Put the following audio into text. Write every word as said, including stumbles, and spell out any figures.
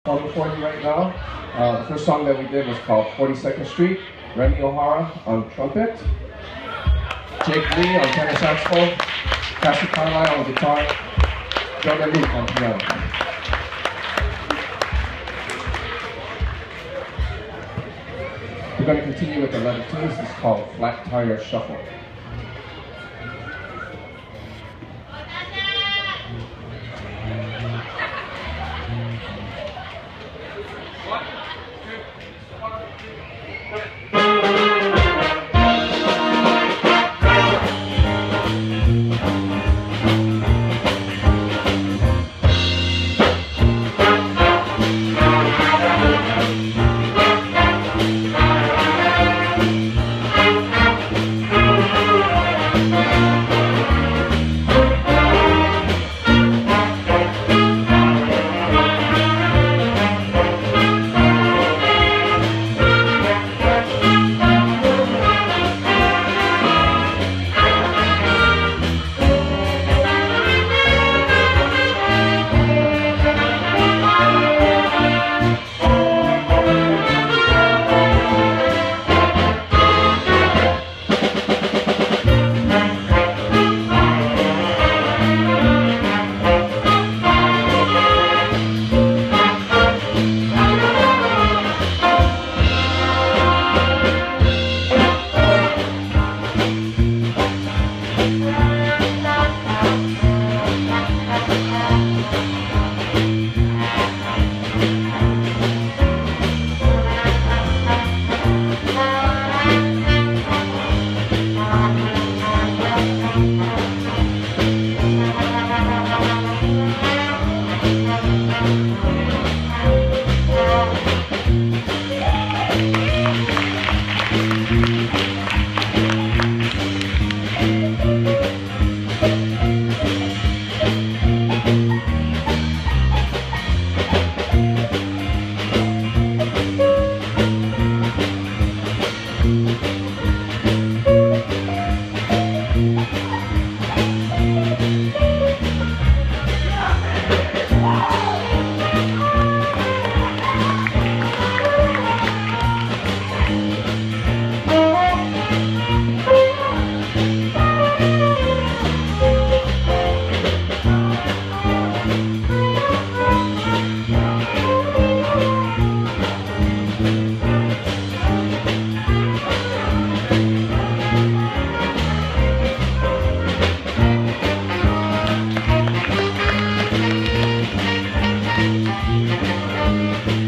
Song for you right now. Uh, the first song that we did was called forty-second Street. Remy O'Hara on trumpet, Jake Lee on tenor saxophone, Cassie Carlisle on guitar, Jordan Luke on piano. We're going to continue with the letter two. This is called Flat Tire Shuffle. Thank you.